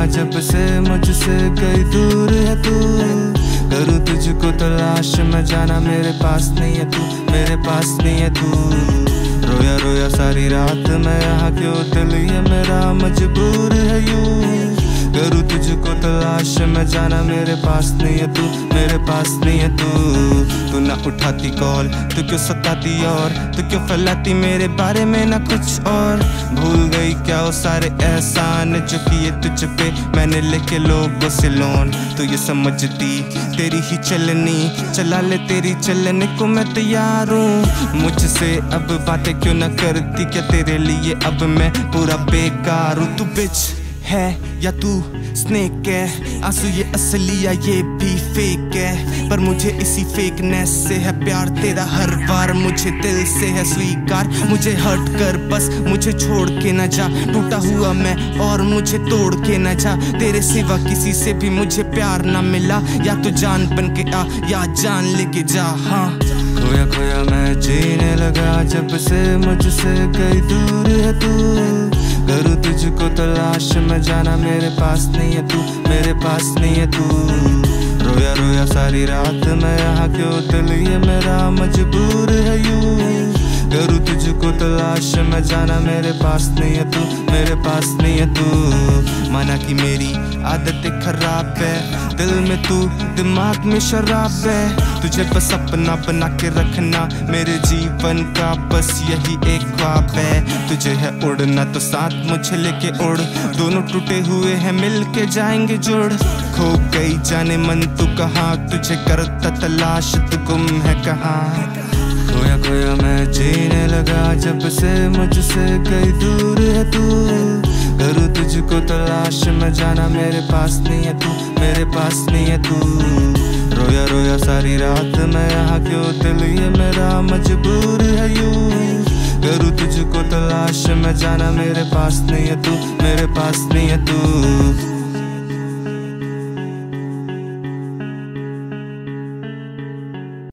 जब से मुझसे कहीं दूर है तू। करूँ तुझको तलाश मैं जाना मेरे पास नहीं है तू, मेरे पास नहीं है तू। रोया रोया सारी रात मैं यहाँ क्यों, दिल ये मेरा मजबूर है यूं। करूँ तुझको तलाश मैं जाना मेरे पास नहीं है तू, मेरे पास नहीं है तू। तू ना उठाती कॉल, तू क्यों सताती और तू क्यों फैलाती मेरे बारे में ना कुछ और। भूल गई क्या वो सारे एहसान जो किए तुझ पे मैंने लेके लोगों से लोन। तू ये समझती तेरी ही चलनी, चला ले तेरी चलने को मैं तैयार हूँ। मुझसे अब बातें क्यों ना करती, क्या तेरे लिए अब मैं पूरा बेकार हूँ। तू बिच है या तू स्नेक है, आंसू ये असली या ये भी फेक है। पर मुझे इसी फेकनेस से है प्यार तेरा, हर बार मुझे दिल से है स्वीकार। मुझे हर्ट कर बस मुझे छोड़ के न जा, टूटा हुआ मैं और मुझे तोड़ के न जा। तेरे सिवा किसी से भी मुझे प्यार ना मिला, या तो जान बन के आ या जान लेके जा। हाँ खोया खोया मैं जीने लगा जब से मुझसे कहीं दूर है तू। करूँ तुझको तलाश मैं जाना मेरे पास नहीं है तू, मेरे पास नहीं है तू। रोया रोया सारी रात मैं यहाँ क्यों, दिल ये मेरा मजबूर है यूं। करूँ तुझको तलाश मैं जाना मेरे पास नहीं है तू, मेरे पास नहीं है तू। माना कि मेरी आदतें खराब है, दिल में तू दिमाग में शराब है। तुझे बस अपना बना के रखना मेरे जीवन का बस यही एक ख्वाब है। तुझे है उड़ना तो साथ मुझे लेके उड़, दोनों टूटे हुए हैं मिल के जाएंगे जुड़। खो गई जाने मन तू कहाँ, तुझे करता तलाश तू गुम है कहाँ। खोया खोया मैं जीने लगा जब से मुझसे कहीं दूर है तू। करूँ तुझको तलाश मैं जाना मेरे पास नहीं है तू, मेरे पास नहीं है तू। रोया रोया सारी रात मैं यहाँ क्यों, दिल ये मेरा मजबूर है यूं। करूँ तुझको तलाश मैं जाना मेरे पास नहीं है तू, मेरे पास नहीं है तू।